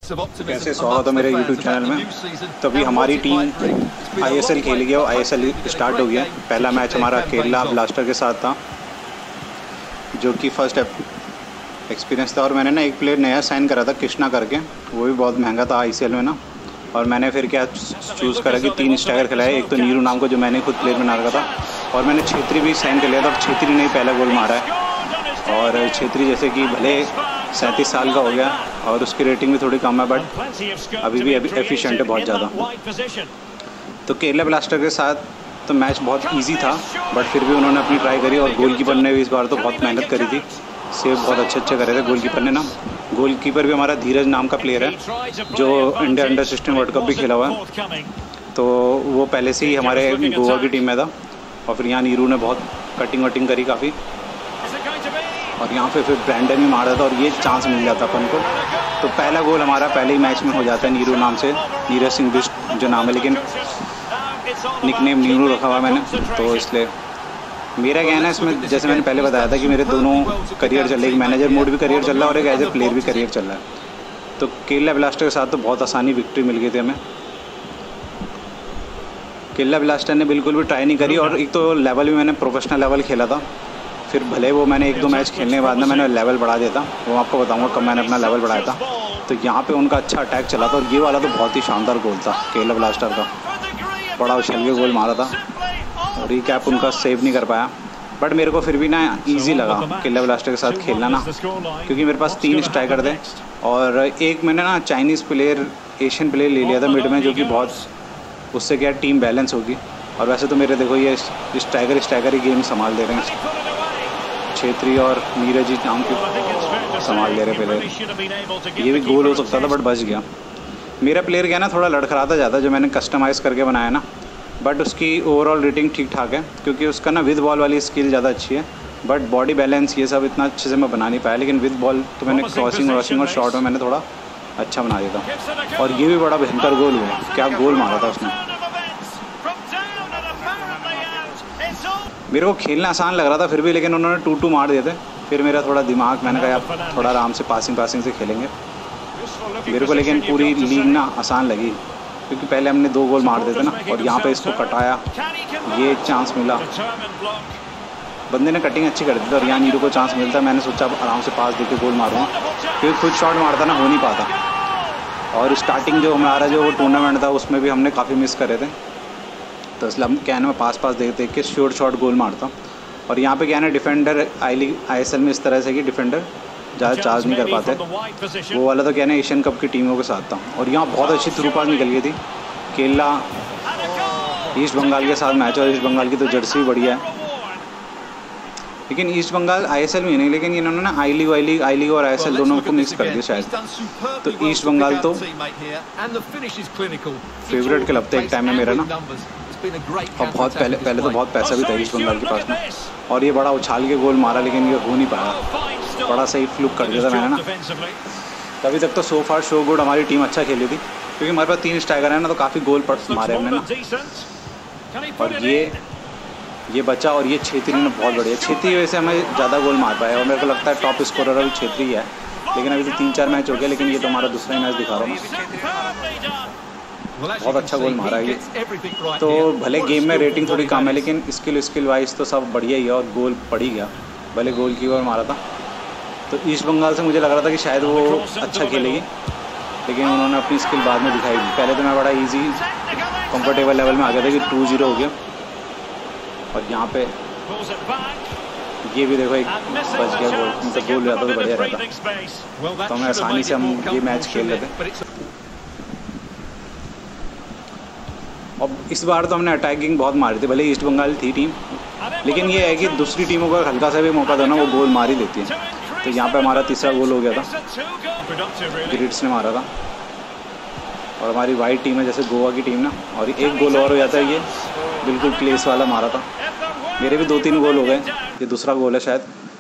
कैसे स्वागत है मेरे YouTube चैनल में। तो अभी हमारी टीम ISL खेली गई और ISL स्टार्ट हो गया। पहला मैच हमारा केरला ब्लास्टर के साथ था, जो कि फर्स्ट एक्सपीरियंस था। और मैंने ना एक प्लेयर नया साइन करा था कृष्णा करके, वो भी बहुत महंगा था ICL में ना। और मैंने फिर क्या चूज़ करा कि 3 स्ट्राइकर खिलाए, एक तो नीरू नाम को जो मैंने खुद प्लेयर बना रखा था, और मैंने छेत्री भी साइन कर लिया था। और छेत्री ने पहला गोल मारा है। और छेत्री जैसे कि भले 37 साल का हो गया और उसकी रेटिंग भी थोड़ी कम है, बट अभी भी एफिशिएंट है बहुत ज़्यादा। तो केरला ब्लास्टर के साथ तो मैच बहुत इजी था, बट फिर भी उन्होंने अपनी ट्राई करी। और गोलकीपर ने भी इस बार तो बहुत मेहनत करी थी, सेव बहुत अच्छे करे थे गोलकीपर ने ना। गोलकीपर भी हमारा धीरज नाम का प्लेयर है, जो इंडिया अंडर 16 वर्ल्ड कप भी खेला हुआ है। तो वो पहले से ही हमारे गोवा की टीम में था। और फिर यहाँ नीरू ने बहुत कटिंग वटिंग करी काफ़ी, और यहाँ पे फिर ब्रैंडन भी मारा था और ये चांस मिल जाता अपन को। तो पहला गोल हमारा पहले ही मैच में हो जाता है नीरू नाम से, नीरज सिंह बिष्ट जो नाम है, लेकिन निकनेम नीरू रखा हुआ मैंने। तो इसलिए मेरा कहना है इसमें, जैसे मैंने पहले बताया था कि मेरे दोनों करियर चल रहे, एक मैनेजर मोड भी करियर चल रहा है और एक एज ए प्लेयर भी करियर चल रहा है। तो केरला ब्लास्टर के साथ तो बहुत आसानी विक्ट्री मिल गई थी हमें। केरला ब्लास्टर ने बिल्कुल भी ट्राई नहीं करी, और एक तो लेवल भी मैंने प्रोफेशनल लेवल खेला था। फिर भले वो मैंने 1-2 मैच खेलने के बाद ना मैंने लेवल बढ़ा दिया था, वो आपको बताऊंगा कब मैंने अपना लेवल बढ़ाया था। तो यहाँ पे उनका अच्छा अटैक चला था, और ये वाला तो बहुत ही शानदार गोल था केरला ब्लास्टर का, बड़ा उछल के गोल मारा था। और रिकैप उनका सेव नहीं कर पाया, बट मेरे को फिर भी ना ईजी लगा केरला ब्लास्टर के साथ खेलना ना, क्योंकि मेरे पास 3 स्ट्राइकर थे। और एक मैंने ना चाइनीज़ प्लेयर, एशियन प्लेयर ले लिया था मिड में, जो कि बहुत, उससे क्या टीम बैलेंस होगी। और वैसे तो मेरे देखो ये स्ट्राइकर ही गेम संभाल दे रहे हैं, छेत्री और नीरज जी नाम के संभाल ले रहे पहले। ये भी गोल हो सकता था बट बच गया। मेरा प्लेयर क्या ना थोड़ा लड़खड़ाता जाता, जो मैंने कस्टमाइज़ करके बनाया ना, बट उसकी ओवरऑल रेटिंग ठीक ठाक है, क्योंकि उसका ना विद बॉल वाली स्किल ज़्यादा अच्छी है। बट बॉडी बैलेंस ये सब इतना अच्छे से मैं बना नहीं पाया, लेकिन विद बॉल तो मैंने क्रॉसिंग और शॉट में मैंने थोड़ा अच्छा बना दिया था। और ये भी बड़ा भयंकर गोल हुआ, क्या गोल मारा था उसने। मेरे को खेलना आसान लग रहा था फिर भी, लेकिन उन्होंने 2-2 मार दिए थे। फिर मेरा थोड़ा दिमाग, मैंने कहा यार थोड़ा आराम से पासिंग से खेलेंगे मेरे को। लेकिन पूरी लीग ना आसान लगी, क्योंकि पहले हमने 2 गोल मार दिए थे ना, और यहाँ पे इसको कटाया, ये चांस मिला, बंदे ने कटिंग अच्छी कर दी थी। और यहाँ नीरू को चांस मिलता, मैंने सोचा आराम से पास देके गोल मारूँगा, क्योंकि खुद शॉट मारता ना हो नहीं पाता। और स्टार्टिंग जो हमारा जो वो टूर्नामेंट था उसमें भी हमने काफ़ी मिस करे थे, तो इसलिए हम क्या ना मैं पास देख के श्योर शॉट गोल मारता। और यहाँ पे क्या ना डिफेंडर ISL में इस तरह से कि डिफेंडर ज़्यादा चार्ज नहीं कर पाते, वो वाला तो क्या ना एशियन कप की टीमों के साथ था। और यहाँ बहुत अच्छी थ्रू पास निकल गई थी। केरला ईस्ट बंगाल के साथ मैच, और ईस्ट बंगाल की तो जर्सी बढ़िया है, लेकिन ईस्ट बंगाल ISL में नहीं, लेकिन इन्होंने ना आई लीग और ISL दोनों को मिक्स कर दिया शायद। तो ईस्ट बंगाल तो फेवरेट क्लब था एक टाइम में मेरा ना, और बहुत पहले तो बहुत पैसा भी था ईस्ट बंगाल के पास में। और ये बड़ा उछाल के गोल मारा, लेकिन ये हो नहीं पाया, बड़ा सही फ्लुक कर दिया था मैंने ना। तभी तक तो सो फार सो गुड, हमारी टीम अच्छा खेली थी, क्योंकि हमारे पास 3 स्ट्राइकर है ना, तो काफ़ी गोल मारे हमने ना। और ये बचा, और ये छेत्री ने बहुत बढ़िया, छेत्री की वजह से हमें ज़्यादा गोल मार पाया। और मेरे को लगता है टॉप स्कोरर अभी छेत्री ही है, लेकिन अभी तो 3-4 मैच हो गए, लेकिन ये तो हमारा दूसरा ही मैच दिखा रहा हूँ। बहुत अच्छा गोल मारा है ये। तो भले गेम में रेटिंग थोड़ी कम है, लेकिन स्किल वाइज तो सब बढ़िया ही है, और गोल पड़ ही गया, भले गोल कीपर मारा था। तो ईस्ट बंगाल से मुझे लग रहा था कि शायद वो अच्छा खेलेगी, लेकिन उन्होंने अपनी स्किल बाद में दिखाई दी। पहले तो मैं बड़ा ईजी कंफर्टेबल लेवल में आ गया था कि 2-0 हो गया। और यहाँ पे ये भी देखो एक बच गया गोल, तो गोल जाता तो बढ़िया रहता, तो हमें आसानी से हम ये मैच खेल लेते। अब इस बार तो हमने अटैकिंग बहुत मारी थी, भले ईस्ट बंगाल थी टीम, लेकिन ये है कि दूसरी टीमों को हल्का सा भी मौका दो ना, वो गोल मार ही देती है। तो यहाँ पे हमारा तीसरा गोल हो गया था, ग्रिड्स ने मारा था। और हमारी वाइट टीम है जैसे गोवा की टीम ना, और एक गोल और हो जाता है, ये बिल्कुल प्लेस वाला मारा था। मेरे भी 2-3 गोल हो गए, ये दूसरा गोल है शायद।